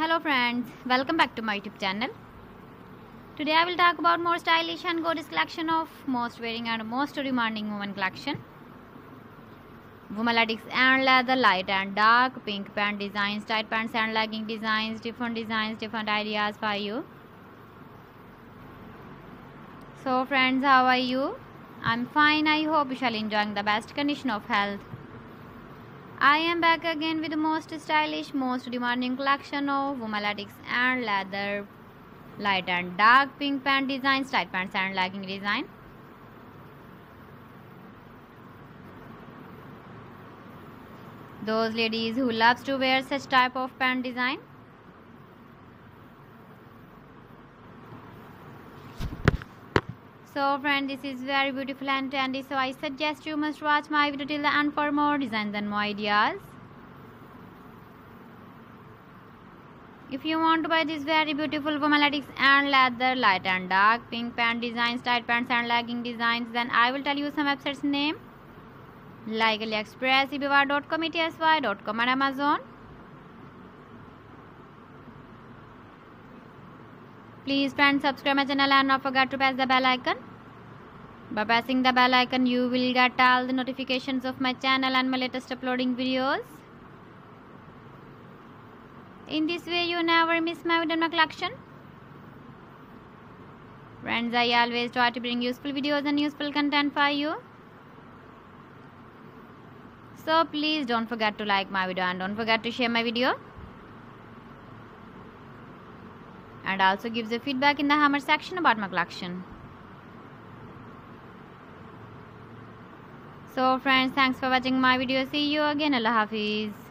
Hello friends, welcome back to my YouTube channel. Today I will talk about more stylish and gorgeous collection of most wearing and most demanding women collection. Womalatics and leather, light and dark, pink pant designs, tight pants and legging designs, different ideas for you. So friends, how are you? I'm fine. I hope you shall enjoying the best condition of health. I am back again with the most stylish, most demanding collection of womalatics and leather, light and dark, pink pant designs, tight pants and legging design. Those ladies who loves to wear such type of pant design. So friend, this is very beautiful and trendy, so I suggest you must watch my video till the end for more designs and more ideas. If you want to buy this very beautiful womalatics and leather, light and dark, pink pant designs, tight pants and legging designs, then I will tell you some websites name like AliExpress, eBay.com, ETSY.com and Amazon. Please friends, subscribe my channel and not forget to press the bell icon. By pressing the bell icon, you will get all the notifications of my channel and my latest uploading videos. In this way, you never miss my video collection. Friends, I always try to bring useful videos and useful content for you. So please don't forget to like my video and don't forget to share my video. And also give the feedback in the comment section about my collection. So friends, thanks for watching my video. See you again. Allah Hafiz.